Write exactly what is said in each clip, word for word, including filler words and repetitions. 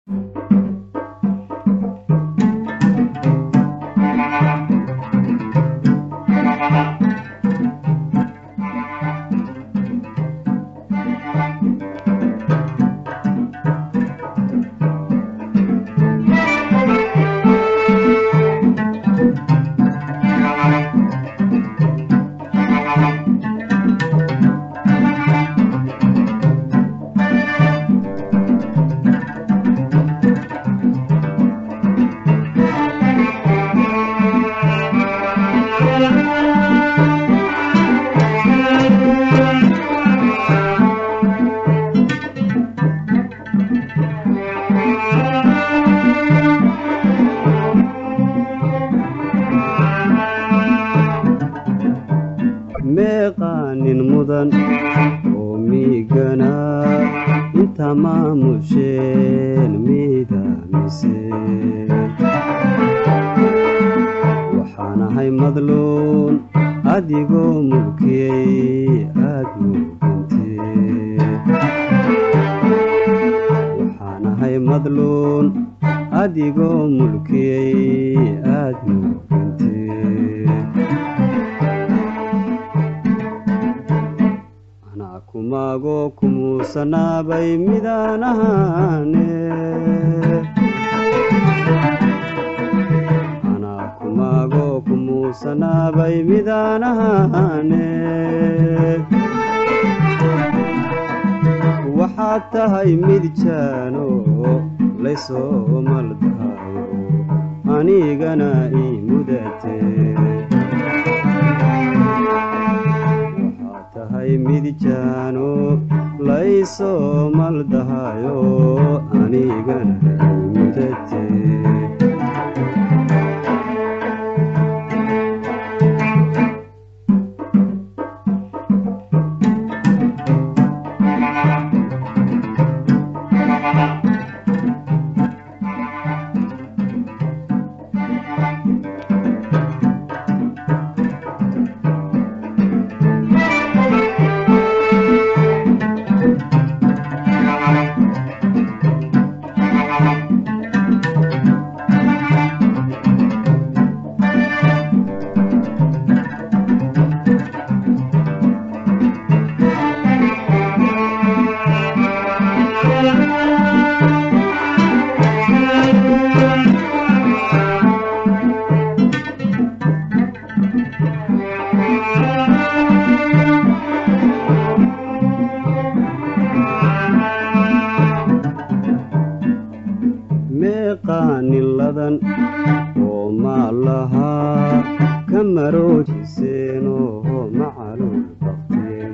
meeqaanin mudan oo miigana inta maamusheen midaamiseen waxaan ahay madluun adigoo mulkiyey aad muugantee waxaan ahay madluun adigoo mulkiyey aad muugantee kumago kumuusanaabay midaan ahaane anaa kumago kumuusanaabay midaan ahaane waxaad tahay mid jaano laysoo maldaayo anigana ii mudatee midjaano laysoo maldahayo anigana mudatee meeqaanin ladan oo maalahaa ka maroojiseenoo macaluul baktiyey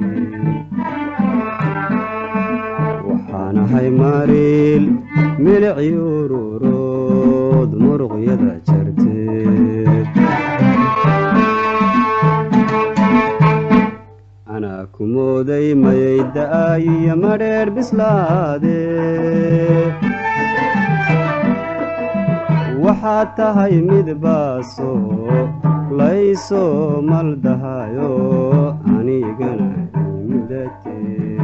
waxaan ahay mariil milici ururood muruqyada jarteed anaa ku mooday mayay da'aayiyo madheer bislaadee waxaad tahay mid baaso laysoo maldahayo anigana ii mudatee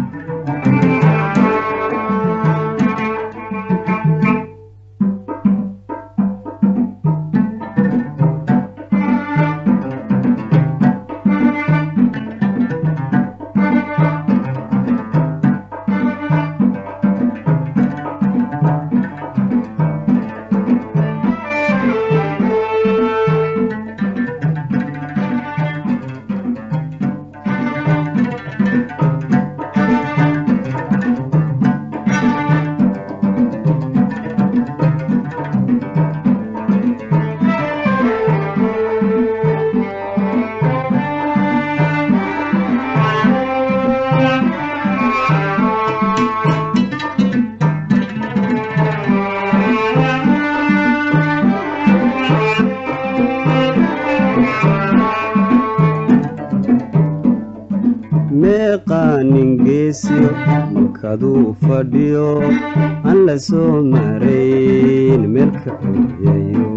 meeqaanin geesiyo markaduu fadhiyo aan la soo marayn meelka ooyayo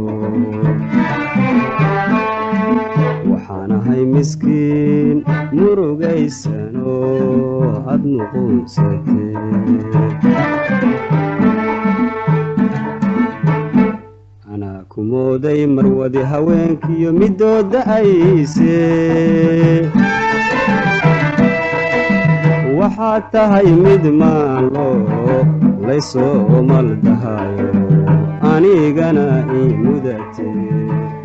waxaan ahay miskiin murugaysanoo aad nuquunsatee mooday marwadi haweenkiyo midooda ayse waxaad tahay mid maalo laysoo maldahayo anigana ii mudate